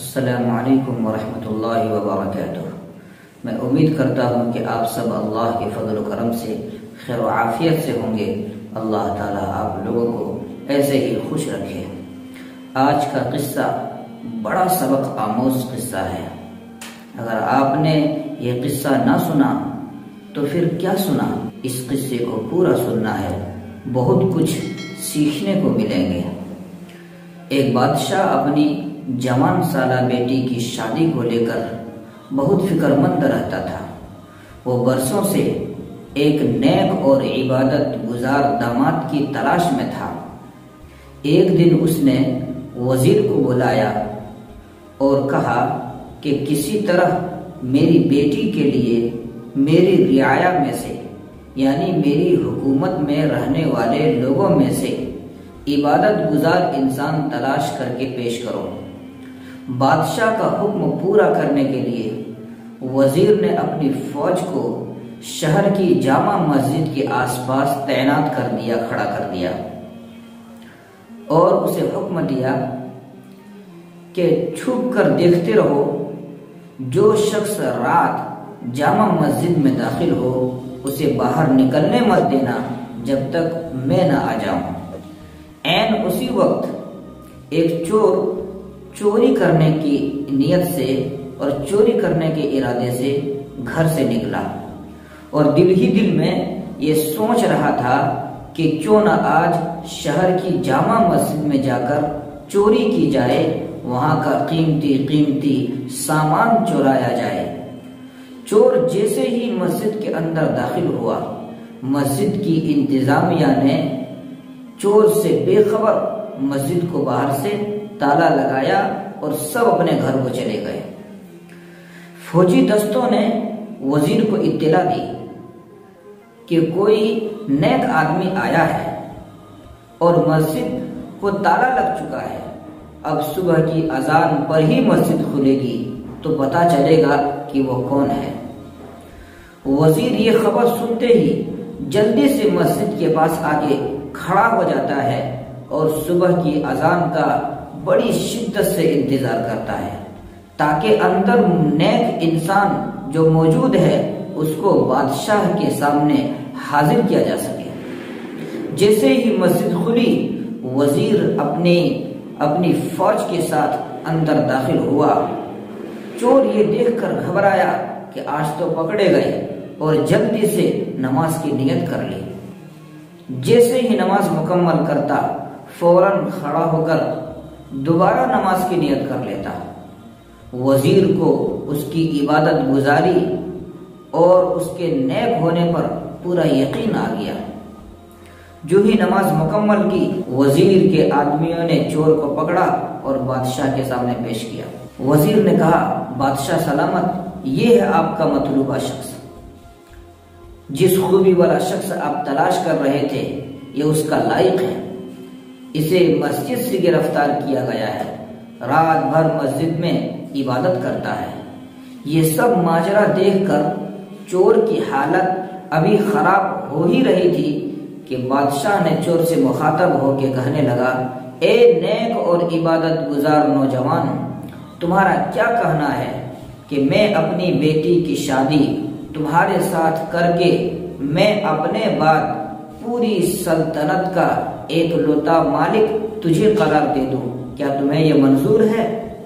السلام علیکم ورحمۃ اللہ وبرکاتہ۔ میں امید کرتا ہوں کہ آپ سب اللہ کے فضل و کرم سے خیر و عافیت سے ہوں گے۔ اللہ تعالیٰ آپ لوگوں کو ایسے ہی خوش رکھے۔ آج کا قصہ بڑا سبق آموز قصہ ہے۔ اگر آپ نے یہ قصہ نہ سنا تو پھر کیا سنا؟ اس قصے کو پورا سننا ہے، بہت کچھ سیکھنے کو ملیں گے۔ ایک بادشاہ اپنی جوان سالہ بیٹی کی شادی کو لے کر بہت فکر مند رہتا تھا۔ وہ برسوں سے ایک نیک اور عبادت گزار داماد کی تلاش میں تھا۔ ایک دن اس نے وزیر کو بلایا اور کہا کہ کسی طرح میری بیٹی کے لیے میری رعایا میں سے، یعنی میری حکومت میں رہنے والے لوگوں میں سے عبادت گزار انسان تلاش کر کے پیش کرو۔ بادشاہ کا حکم پورا کرنے کے لیے وزیر نے اپنی فوج کو شہر کی جامع مسجد کے آس پاس تعینات کھڑا کر دیا اور اسے حکم دیا کہ چھپ کر دیکھتے رہو، جو شخص رات جامع مسجد میں داخل ہو اسے باہر نکلنے مت دینا جب تک میں نہ آ جاؤں۔ عین اسی وقت ایک چور چوری کرنے کی نیت سے اور چوری کرنے کے ارادے سے گھر سے نکلا اور دل ہی دل میں یہ سوچ رہا تھا کہ کیوں نہ آج شہر کی جامع مسجد میں جا کر چوری کی جائے، وہاں کا قیمتی سامان چورایا جائے۔ چور جیسے ہی مسجد کے اندر داخل ہوا، مسجد کی انتظامیہ نے چور سے بے خبر مسجد کو باہر سے تالا لگایا اور سب اپنے گھر کو چلے گئے۔ فوجی دستوں نے وزیر کو اطلاع دی کہ کوئی نیک آدمی آیا ہے اور مسجد کو تالا لگ چکا ہے، اب صبح کی اذان پر ہی مسجد کھلے گی تو پتہ چلے گا کہ وہ کون ہے۔ وزیر یہ خبر سنتے ہی جلدی سے مسجد کے پاس آگے کھڑا ہو جاتا ہے اور صبح کی اذان کا بڑی شدت سے انتظار کرتا ہے تاکہ اندر نیک انسان جو موجود ہے اس کو بادشاہ کے سامنے حاضر کیا جا سکے۔ جیسے ہی مسجد کھلی، وزیر اپنی فوج کے ساتھ اندر داخل ہوا۔ چور یہ دیکھ کر گھبرایا کہ آج تو پکڑے گئے اور جلدی سے نماز کی نیت کر لی۔ جیسے ہی نماز مکمل کرتا، فوراً کھڑا ہو کر دوبارہ نماز کی نیت کر لیتا۔ وزیر کو اس کی عبادت گزاری اور اس کے نیک ہونے پر پورا یقین آ گیا۔ جو ہی نماز مکمل کی، وزیر کے آدمیوں نے چور کو پکڑا اور بادشاہ کے سامنے پیش کیا۔ وزیر نے کہا، بادشاہ سلامت، یہ ہے آپ کا مطلوبہ شخص۔ جس خوبی والا شخص آپ تلاش کر رہے تھے یہ اس کا لائق ہے۔ اسے مسجد سے گرفتار کیا گیا ہے، رات بھر مسجد میں عبادت کرتا ہے۔ یہ سب ماجرا دیکھ کر چور کی حالت ابھی خراب ہو ہی رہی تھی کہ بادشاہ نے چور سے مخاطب ہو کے کہنے لگا، اے نیک اور عبادت گزار نوجوان، تمہارا کیا کہنا ہے کہ میں اپنی بیٹی کی شادی تمہارے ساتھ کر کے میں اپنے بعد پوری سلطنت کا ایک لوتا مالک تجھے قرار دے دوں؟ کیا تمہیں یہ منظور ہے؟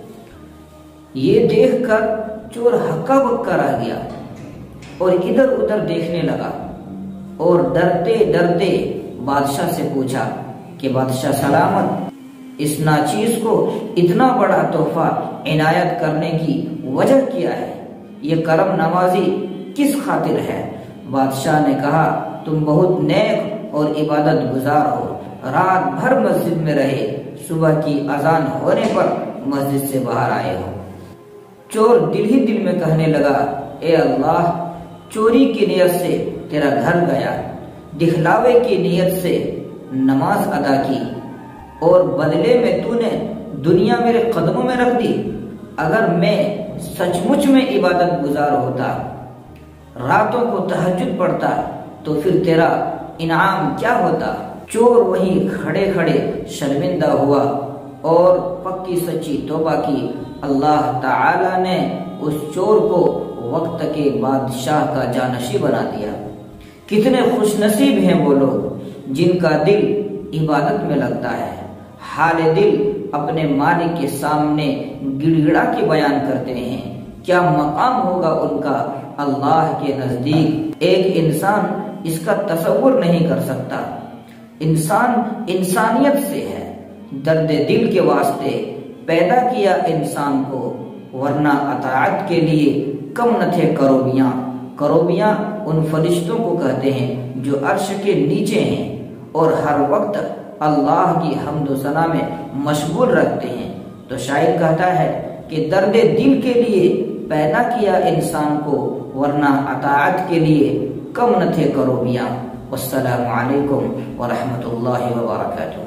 یہ دیکھ کر چور ہکا بکا رہ گیا اور ادھر ادھر دیکھنے لگا اور ڈرتے ڈرتے بادشاہ سے پوچھا کہ بادشاہ سلامت، اس ناچیز کو اتنا بڑا تحفہ عنایت کرنے کی وجہ کیا ہے؟ یہ کرم نوازی کس خاطر ہے؟ بادشاہ نے کہا، تم بہت نیک اور عبادت گزار ہو، رات بھر مسجد میں رہے، صبح کی اذان ہونے پر مسجد سے باہر آئے ہو۔ چور دل ہی دل میں کہنے لگا، اے اللہ، چوری کی نیت سے تیرا گھر گیا، دکھلاوے کی نیت سے نماز ادا کی اور بدلے میں تو نے دنیا میرے قدموں میں رکھ دی۔ اگر میں سچ مچ میں عبادت گزار ہوتا، راتوں کو تہجد پڑھتا، تو پھر تیرا انعام کیا ہوتا؟ چور وہیں کھڑے کھڑے شرمندہ ہوا اور پکی سچی توبہ کی، اللہ تعالی نے اس چور کو وقت کے بادشاہ کا جانشین بنا دیا۔ کتنے خوش نصیب ہیں وہ لوگ جن کا دل عبادت میں لگتا ہے، حال دل اپنے مالک کے سامنے گڑ گڑا کے بیان کرتے ہیں۔ کیا مقام ہوگا ان کا اللہ کے نزدیک، ایک انسان اس کا تصور نہیں کر سکتا۔ انسان انسانیت سے ہے، درد دل کے واسطے پیدا کیا انسان کو، ورنہ اطاعت کے لیے کم نہ تھے کروبیاں۔ کروبیاں ان فرشتوں کو کہتے ہیں جو عرش کے نیچے ہیں اور ہر وقت اللہ کی حمد و ثنا میں مشغول رکھتے ہیں۔ تو شاعر کہتا ہے کہ درد دل کے لیے پیدا کیا انسان کو، ورنہ اطاعت کے لیے کم نہ تھے کروبیاں۔ والسلام علیکم ورحمۃ اللہ وبرکاتہ۔